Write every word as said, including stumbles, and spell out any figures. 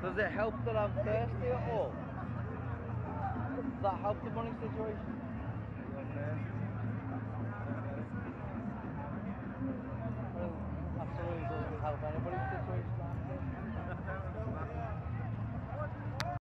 Does it help that I'm thirsty at all? Does that help the money situation? Well, absolutely doesn't help anybody's situation.